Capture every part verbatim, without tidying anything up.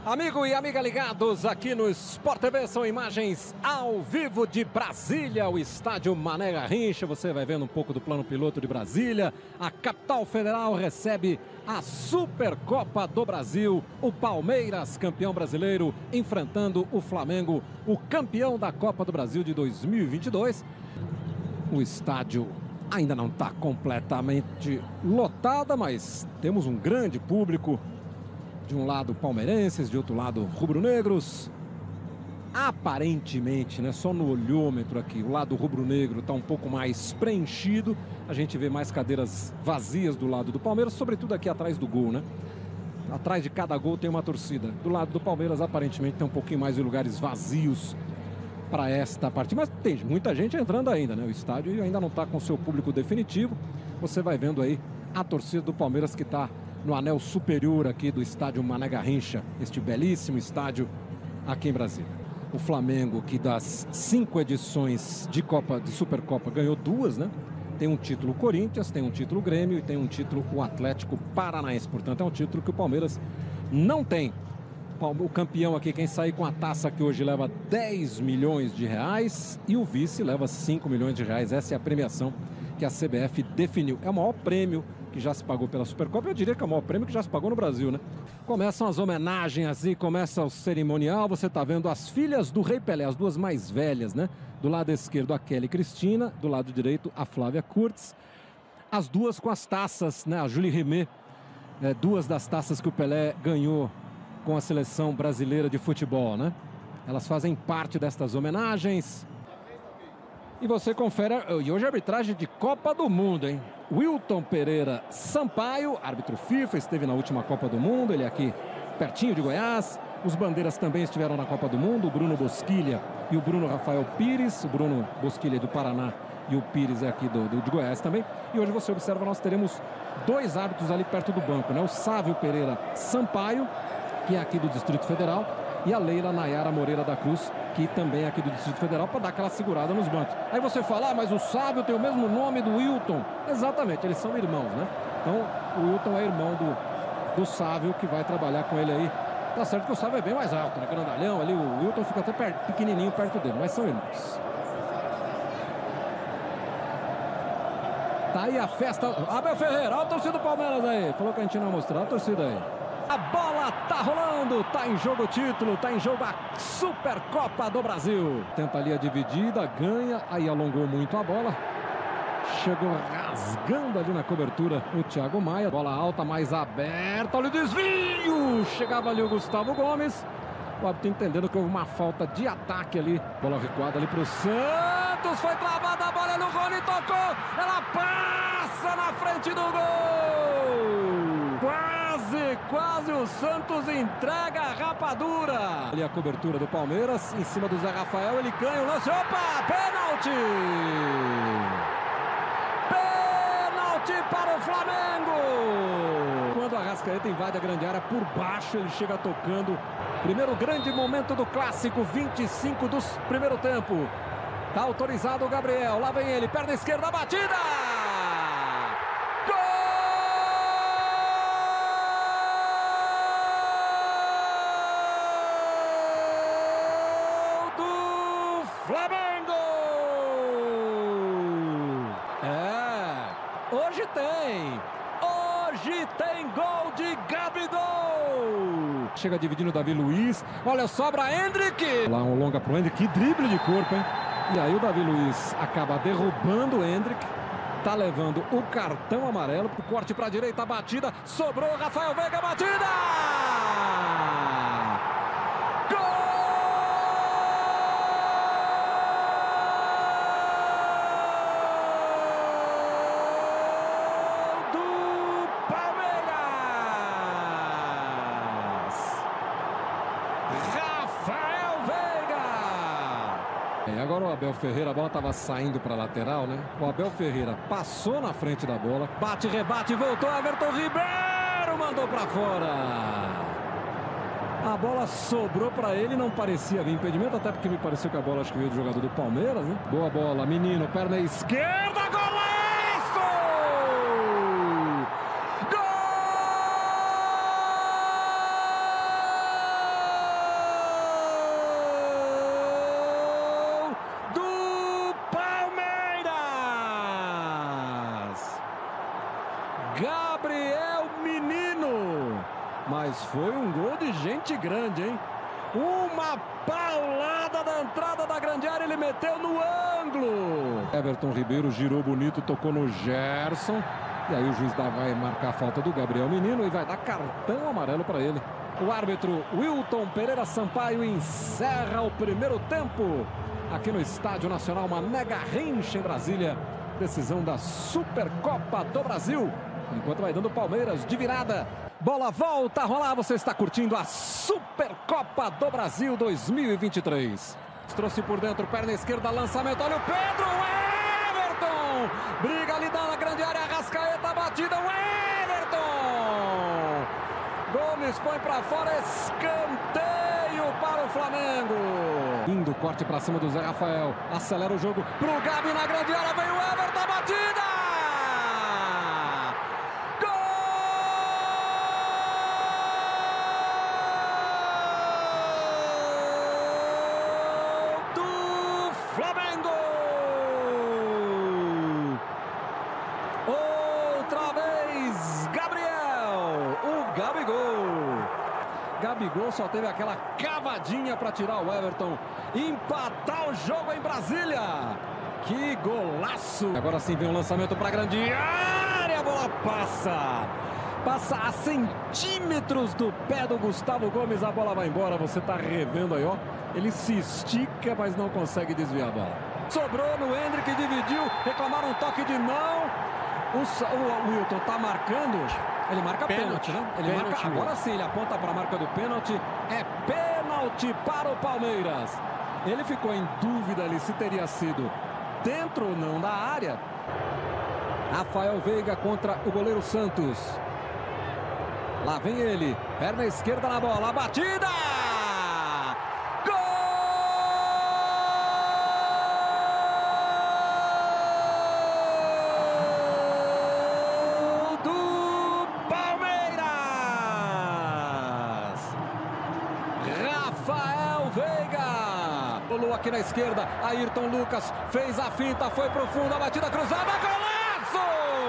Amigo e amiga ligados aqui no Sport T V, são imagens ao vivo de Brasília, o estádio Mané Garrincha. Você vai vendo um pouco do plano piloto de Brasília. A capital federal recebe a Supercopa do Brasil. O Palmeiras, campeão brasileiro, enfrentando o Flamengo, o campeão da Copa do Brasil de dois mil e vinte e dois. O estádio ainda não está completamente lotado, mas temos um grande público. De um lado palmeirenses, de outro lado rubro-negros. Aparentemente, né, só no olhômetro aqui, o lado rubro-negro está um pouco mais preenchido. A gente vê mais cadeiras vazias do lado do Palmeiras, sobretudo aqui atrás do gol, né? Atrás de cada gol tem uma torcida. Do lado do Palmeiras, aparentemente, tem um pouquinho mais de lugares vazios para esta partida. Mas tem muita gente entrando ainda, né? O estádio ainda não está com seu público definitivo. Você vai vendo aí a torcida do Palmeiras que está no anel superior aqui do estádio Mané Garrincha, este belíssimo estádio aqui em Brasília. O Flamengo, que das cinco edições de Copa, de Supercopa, ganhou duas, né? Tem um título Corinthians, tem um título Grêmio e tem um título o Atlético Paranaense. Portanto, é um título que o Palmeiras não tem. O campeão aqui, quem sair com a taça aqui hoje, leva dez milhões de reais e o vice leva cinco milhões de reais. Essa é a premiação que a C B F definiu. É o maior prêmio que já se pagou pela Supercopa. Eu diria que é o maior prêmio que já se pagou no Brasil, né? Começam as homenagens e começa o cerimonial. Você está vendo as filhas do Rei Pelé, as duas mais velhas, né? Do lado esquerdo, a Kelly Cristina. Do lado direito, a Flávia Kurtz. As duas com as taças, né? A Julie Rimet. É, duas das taças que o Pelé ganhou com a seleção brasileira de futebol, né? Elas fazem parte destas homenagens. E você confere, e hoje a arbitragem de Copa do Mundo, hein? Wilton Pereira Sampaio, árbitro FIFA, esteve na última Copa do Mundo, ele é aqui pertinho de Goiás. Os bandeiras também estiveram na Copa do Mundo, o Bruno Bosquilha e o Bruno Rafael Pires. O Bruno Bosquilha é do Paraná e o Pires é aqui do, do, de Goiás também. E hoje você observa, nós teremos dois árbitros ali perto do banco, né? O Sávio Pereira Sampaio, que é aqui do Distrito Federal, e a Leila Nayara Moreira da Cruz, que também é aqui do Distrito Federal, para dar aquela segurada nos bancos. Aí você fala, ah, mas o Sávio tem o mesmo nome do Wilton. Exatamente, eles são irmãos, né? Então, o Wilton é irmão do, do Sávio, que vai trabalhar com ele aí. Tá certo que o Sávio é bem mais alto, né? Grandalhão ali, o Wilton fica até perto, pequenininho perto dele, mas são irmãos. Tá aí a festa. Abel Ferreira, olha a torcida do Palmeiras aí. Falou que a gente não ia mostrar, olha a torcida aí. A bola tá rolando, tá em jogo o título, tá em jogo a Supercopa do Brasil. Tenta ali a dividida, ganha, aí alongou muito a bola. Chegou rasgando ali na cobertura o Thiago Maia. Bola alta, mais aberta, olha o desvio. Chegava ali o Gustavo Gomes. O árbitro entendendo que houve uma falta de ataque ali. Bola recuada ali pro Santos, foi travada a bola no Rony, tocou. Ela passa na frente do gol. Quase, quase o Santos entrega a rapadura. Ali a cobertura do Palmeiras, em cima do Zé Rafael, ele ganha o lance. Opa, pênalti! Pênalti para o Flamengo! Quando a Arrascaeta invade a grande área por baixo, ele chega tocando. Primeiro grande momento do clássico, vinte e cinco do primeiro tempo. Tá autorizado o Gabriel, lá vem ele, perna esquerda, batida! Flamengo! É, hoje tem, hoje tem gol de Gabigol! Chega dividindo o Davi Luiz, olha, sobra Endrick! Lá um longa pro Endrick, que drible de corpo, hein? E aí o Davi Luiz acaba derrubando o Endrick, tá levando o cartão amarelo, o corte pra direita, a batida, sobrou Rafael Veiga, batida! E agora o Abel Ferreira, a bola estava saindo para a lateral, né? O Abel Ferreira passou na frente da bola, bate, rebate, voltou, Everton Ribeiro mandou para fora. A bola sobrou para ele, não parecia vir impedimento, até porque me pareceu que a bola acho que veio do jogador do Palmeiras, né? Boa bola, menino, perna esquerda, golaço! Gol! Mas foi um gol de gente grande, hein? Uma paulada da entrada da grande área, ele meteu no ângulo. Everton Ribeiro girou bonito, tocou no Gerson. E aí o juiz vai marcar a falta do Gabriel Menino e vai dar cartão amarelo para ele. O árbitro Wilton Pereira Sampaio encerra o primeiro tempo aqui no Estádio Nacional Mané Garrincha, em Brasília. Decisão da Supercopa do Brasil. Enquanto vai dando Palmeiras de virada. Bola volta a rolar. Você está curtindo a Supercopa do Brasil dois mil e vinte e três. Trouxe por dentro, perna esquerda, lançamento. Olha o Pedro, o Everton. Briga ali na grande área, Arrascaeta, batida, o Everton. Gomes põe para fora, escanteio para o Flamengo. Indo, corte para cima do Zé Rafael. Acelera o jogo pro Gabi na grande área, vem o Everton, batida. Flamengo! Outra vez, Gabriel, o Gabigol. Gabigol só teve aquela cavadinha para tirar o Everton, empatar o jogo em Brasília. Que golaço! Agora sim vem um lançamento para a grande área, a bola passa. Passa a centímetros do pé do Gustavo Gomes, a bola vai embora. Você está revendo aí, ó. Ele se estica, mas não consegue desviar a bola. Sobrou no Hendrick, dividiu, reclamaram um toque de mão. O, o, o Wilton está marcando, ele marca pênalti, né? Ele pênalti, marca, agora sim, ele aponta para a marca do pênalti. É pênalti para o Palmeiras. Ele ficou em dúvida ali se teria sido dentro ou não da área. Rafael Veiga contra o goleiro Santos. Lá vem ele, perna esquerda na bola, a batida! Gol do Palmeiras! Rafael Veiga! Pulou aqui na esquerda, Ayrton Lucas fez a finta, foi pro fundo, a batida cruzada, golaço!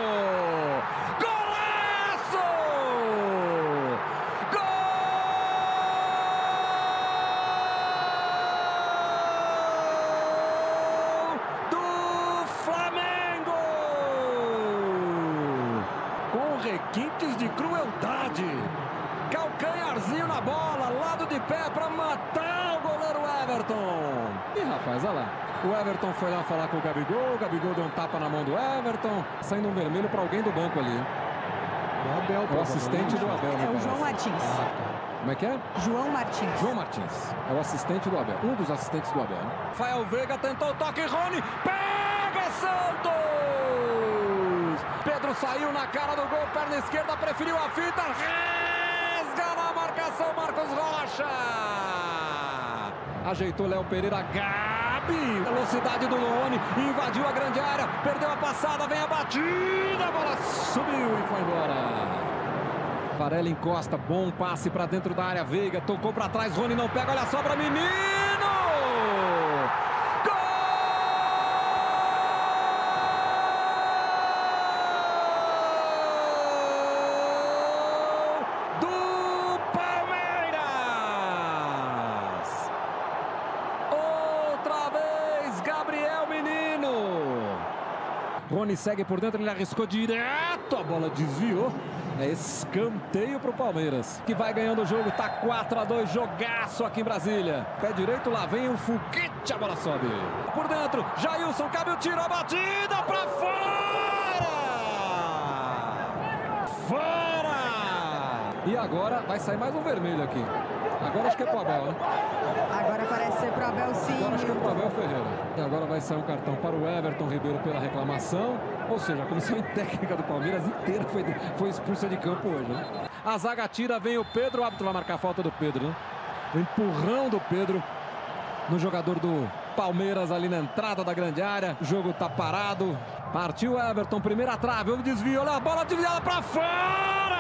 Requintes de crueldade, calcanharzinho na bola, lado de pé para matar o goleiro Everton. E rapaz, olha lá, o Everton foi lá falar com o Gabigol, o Gabigol deu um tapa na mão do Everton, saindo um vermelho para alguém do banco ali. O Abel, o assistente do Abel. É o João Martins. Ah, como é que é? João Martins. João Martins, é o assistente do Abel, um dos assistentes do Abel. Rafael Veiga tentou o toque, Rony, pega Santos! Pedro saiu na cara do gol, perna esquerda, preferiu a fita, resga na marcação, Marcos Rocha. Ajeitou Léo Pereira, Gabi, velocidade do Rony, invadiu a grande área, perdeu a passada, vem a batida, a bola subiu e foi embora. Varela encosta, bom passe para dentro da área, Veiga tocou para trás, Rony não pega, olha só para menino! Rony segue por dentro, ele arriscou direto, a bola desviou. É escanteio para o Palmeiras, que vai ganhando o jogo, tá quatro a dois, jogaço aqui em Brasília. Pé direito, lá vem o foguete, a bola sobe. Por dentro, Jailson, cabe o tiro, a batida para fora! Fora! E agora vai sair mais um vermelho aqui. Agora acho que é pro Abel, né? Agora parece ser pro Abel, sim. Agora acho que é pro Abel Ferreira. E agora vai sair um cartão para o Everton Ribeiro pela reclamação. Ou seja, a comissão técnica do Palmeiras inteira foi, foi expulsa de campo hoje, né? A zaga tira, vem o Pedro, o árbitro vai marcar a falta do Pedro, né? O empurrão do Pedro no jogador do Palmeiras ali na entrada da grande área. O jogo tá parado. Partiu Everton, primeira trave, houve desvio, olha a bola desviada para fora!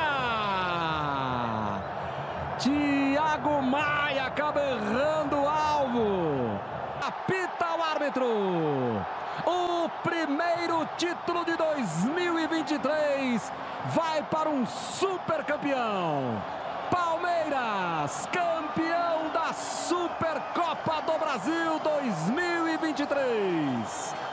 Thiago Maia acaba errando o alvo. Apita o árbitro. O primeiro título de dois mil e vinte e três vai para um super campeão. Palmeiras, campeão da Supercopa do Brasil dois mil e vinte e três.